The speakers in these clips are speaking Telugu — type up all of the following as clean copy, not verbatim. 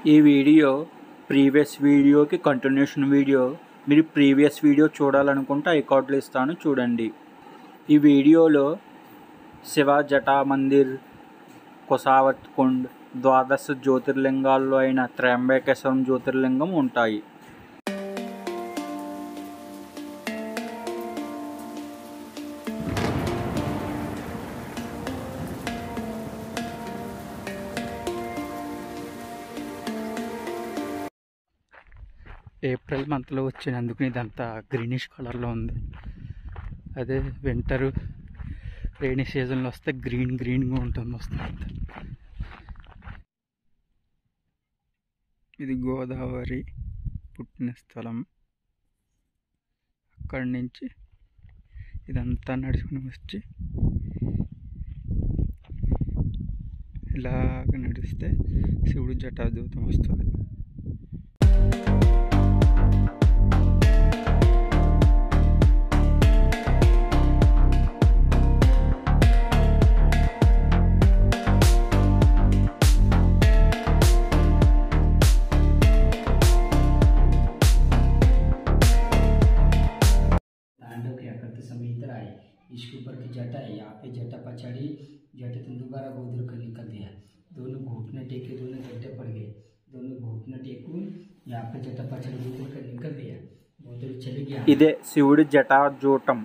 ఈ వీడియో ప్రీవియస్ వీడియోకి కంటిన్యూషన్ వీడియో. మీరు ప్రీవియస్ వీడియో చూడాలనుకుంటే ఐ కార్డులు ఇస్తాను, చూడండి. ఈ వీడియోలో శివ జటా మందిర్, కుషావర్త కుండ్, ద్వాదశ జ్యోతిర్లింగాల్లో అయిన త్రయంబకేశ్వరం జ్యోతిర్లింగం ఉంటాయి. ఏప్రిల్ మంత్లో వచ్చినందుకు ఇదంతా గ్రీనిష్ కలర్లో ఉంది. అదే వింటరు రైనీ సీజన్లో వస్తే గ్రీన్గా ఉంటుంది వస్తుంది. ఇది గోదావరి పుట్టిన స్థలం. అక్కడి నుంచి ఇదంతా నడుచుకుని వచ్చి ఇలాగ నడిస్తే శివుడు జటాజూతం వస్తుంది. इधर आए, इसके ऊपर की जटा है, यहाँ पे जटा पछाड़ी जटे तुम दोबारा गोदर कर निकल दिया, दोनों घुटने टेके, दोनों गड्ढे पड़ गए, दोनों घुटने टेकू यहाँ पे जटा पछाड़ी गोदर कर निकल दिया, गोदर चले गया. इदे शिवुడి జటాజూటం.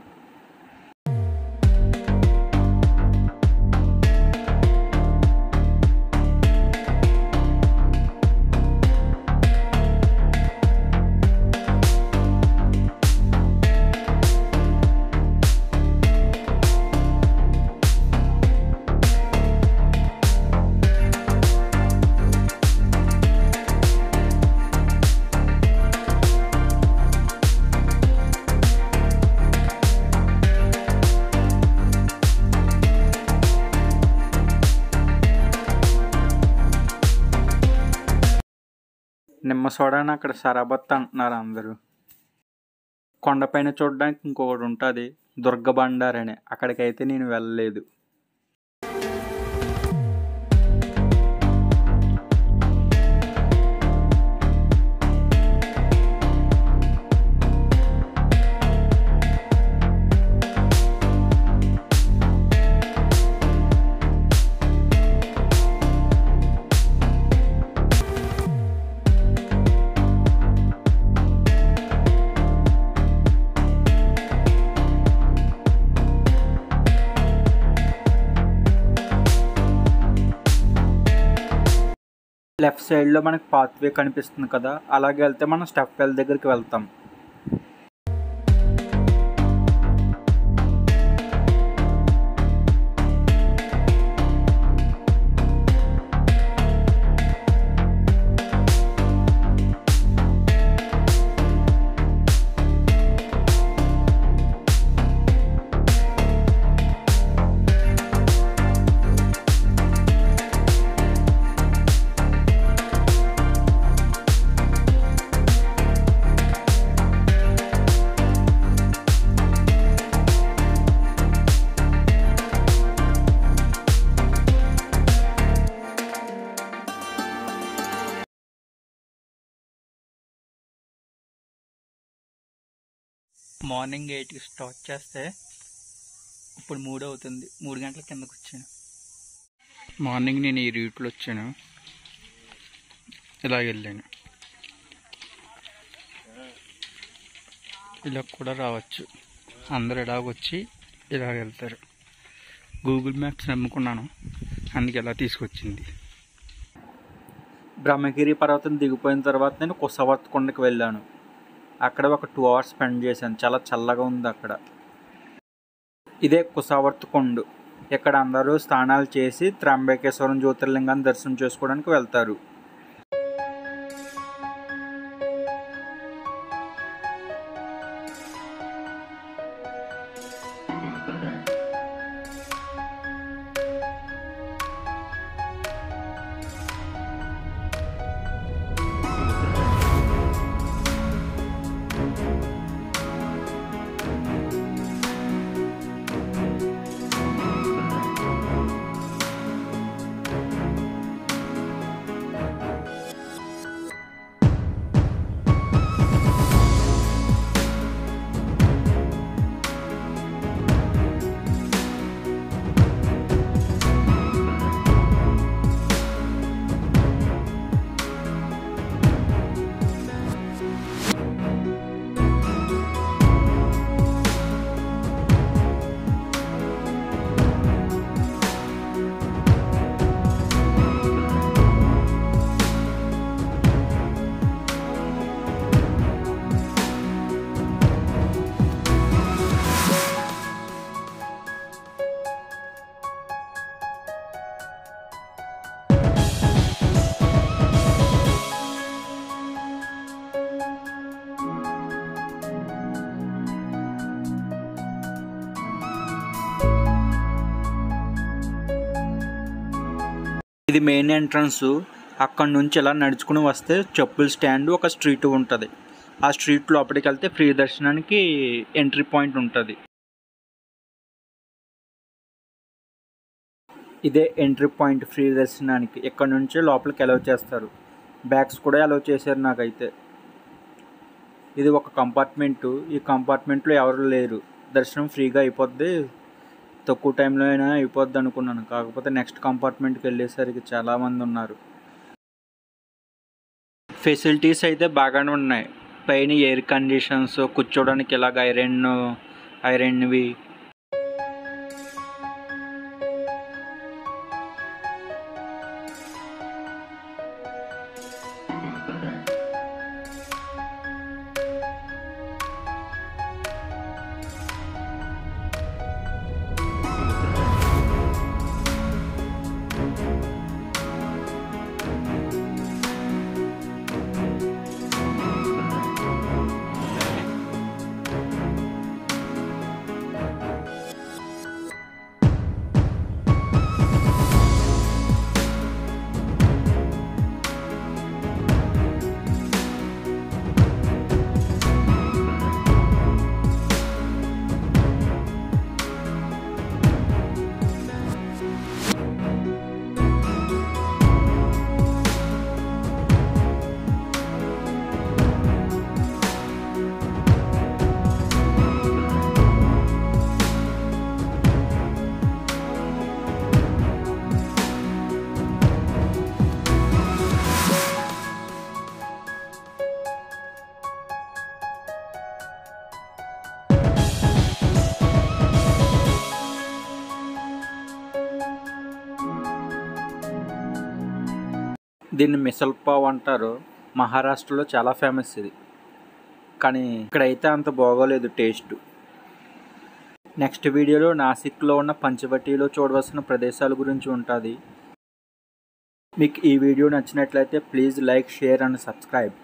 నిమ్మ సోడాని అక్కడ సరాబత్ అంటున్నారు అందరూ. కొండపైన చూడడానికి ఇంకొకటి ఉంటుంది, దుర్గ బండార్ అని. అక్కడికైతే నేను వెళ్ళలేదు. లెఫ్ట్ సైడ్లో మనకి పాత్వే కనిపిస్తుంది కదా, అలాగే వెళ్తే మనం స్టెప్ వెల్ దగ్గరికి వెళ్తాం. మార్నింగ్ 8కి స్టార్ట్ చేస్తే ఇప్పుడు 3 అవుతుంది. 3 గంటల కిందకు వచ్చాను. మార్నింగ్ నేను ఈ రూట్లో వచ్చాను, ఇలా వెళ్ళాను. ఇలా కూడా రావచ్చు, అందరు ఇలాగొచ్చి ఇలా వెళ్తారు. గూగుల్ మ్యాప్స్ నమ్ముకున్నాను, అందుకే ఇలా తీసుకొచ్చింది. బ్రహ్మగిరి పర్వతం దిగిపోయిన తర్వాత నేను కుషావర్త కుండకి వెళ్ళాను. అక్కడ ఒక 2 hours స్పెండ్ చేశాను. చాలా చల్లగా ఉంది అక్కడ. ఇదే కుషావర్త కుండ్. ఇక్కడ అందరూ స్నానాలు చేసి త్రయంబకేశ్వరం జ్యోతిర్లింగాన్ని దర్శనం చేసుకోవడానికి వెళ్తారు. ఇది మెయిన్ ఎంట్రన్స్. అక్కడ నుంచి ఇలా నడుచుకుని వస్తే చెప్పుల స్టాండ్ ఒక స్ట్రీట్ ఉంటుంది. ఆ స్ట్రీట్ లోపలికి వెళ్తే ఫ్రీ దర్శనానికి ఎంట్రీ పాయింట్ ఉంటుంది. ఇదే ఎంట్రీ పాయింట్ ఫ్రీ దర్శనానికి. ఇక్కడ నుంచి లోపలికి అలౌ చేస్తారు. బ్యాగ్స్ కూడా అలౌ చేశారు నాకైతే. ఇది ఒక కంపార్ట్మెంటు. ఈ కంపార్ట్మెంట్లో ఎవరు లేరు. దర్శనం ఫ్రీగా అయిపోద్ది, తక్కువ టైంలో అయినా అయిపోద్ది అనుకున్నాను. కాకపోతే నెక్స్ట్ కంపార్ట్మెంట్కి వెళ్ళేసరికి చాలామంది ఉన్నారు. ఫెసిలిటీస్ అయితే బాగానే ఉన్నాయి. పైన ఎయిర్ కండిషన్స్, కూర్చోడానికి ఇలాగ ఐరన్వి. దీన్ని మిసల్ పావ్ అంటారు. మహారాష్ట్రలో చాలా ఫేమస్ ఇది. కానీ ఇక్కడైతే అంత బాగోలేదు టేస్ట్. నెక్స్ట్ వీడియోలో నాసిక్లో ఉన్న పంచవటిలో చూడవలసిన ప్రదేశాల గురించి ఉంటుంది. మీకు ఈ వీడియో నచ్చినట్లయితే please like, share and subscribe.